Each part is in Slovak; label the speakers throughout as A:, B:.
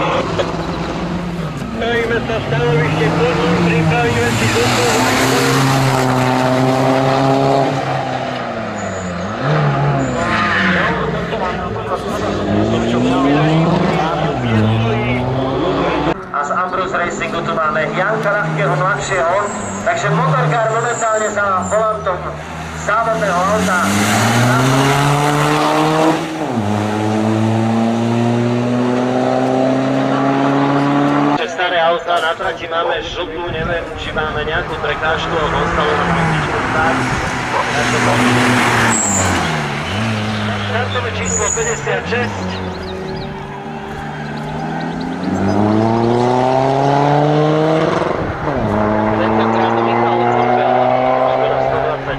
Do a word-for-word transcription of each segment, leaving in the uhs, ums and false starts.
A: Stavíme sa stanovište pozor, pripravíme si zústov.
B: A z Ambrose Racingu tu máme Janka Ľahkého mladšieho, takže motorkár momentálne za volantom závodného auta. Staré auta, na trati máme žltú, neviem, či máme nejakú prekážku, ale ostalo na trošičku tak. Štartové číslo päťdesiatšesť. Tentokrát Michal Zobel, Škoda stodvadsať.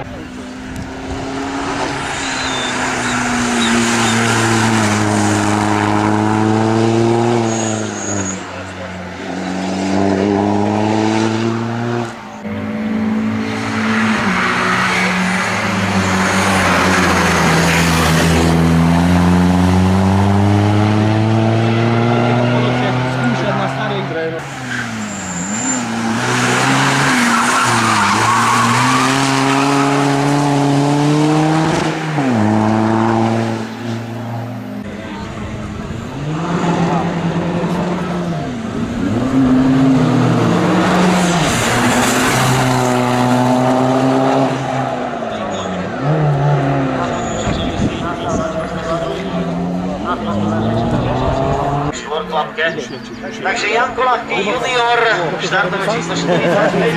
B: Takže Janko Ľahký junior, štartové číslo štyridsaťpäť.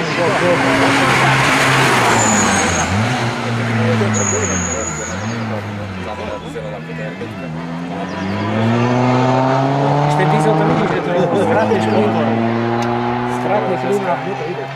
C: Ešte ty sa to vidíš, že to skratneš klímor. Skratneš klímor, kde to ide.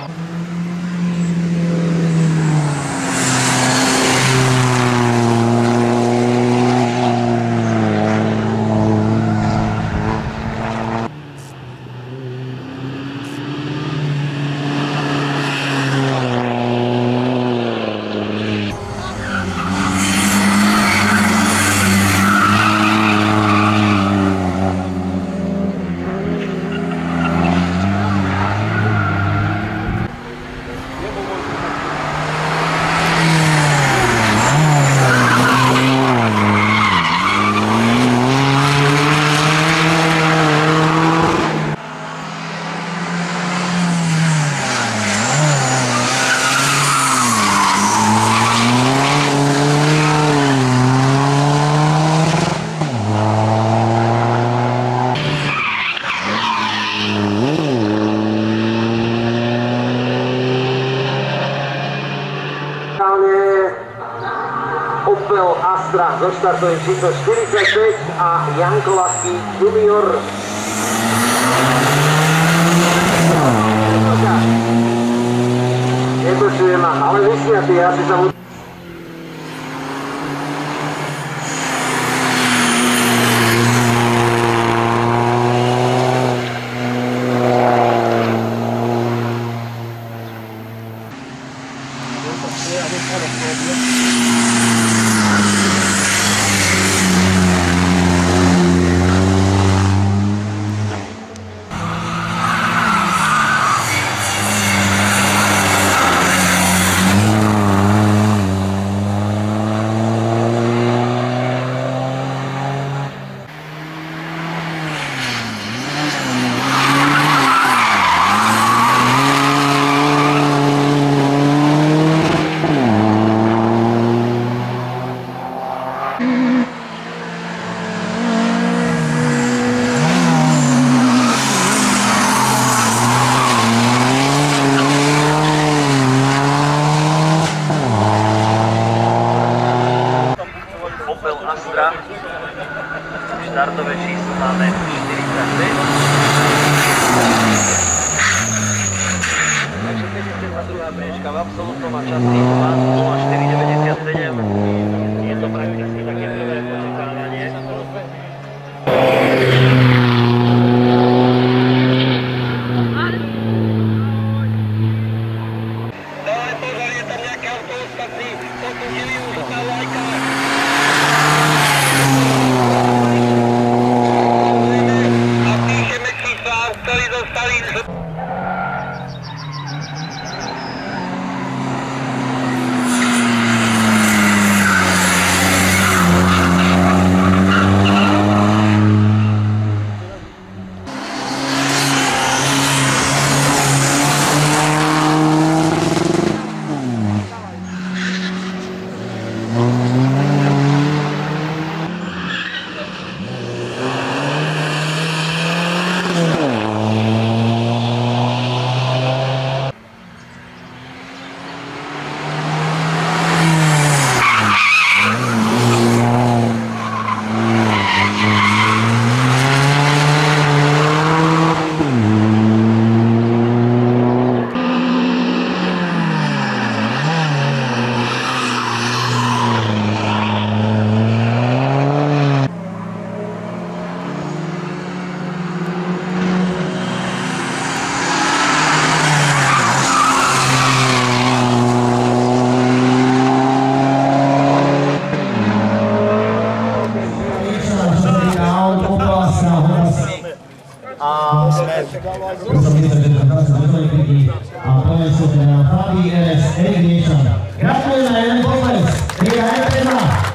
C: Opel Astra so štartovým číslom štyridsaťpäť a Janko Ľahký junior. Nepočujem ma, ale vysmiatý, ja si sa mu... Štartové číslo máme štyridsaťpäť. Takže päťdesiatdva priečka v absolútnom a časti dva nula štyri deväťdesiatsedem. Je to prakticky také prvé počítávanie.
A: Dávaj pozor, je tam nejaké auto ostatní, potom je využitá lajka. A
C: a
D: a ponesú teda Fabi R S Erik Niečan. Gratulujeme, jeden pokles, Riga F jedna.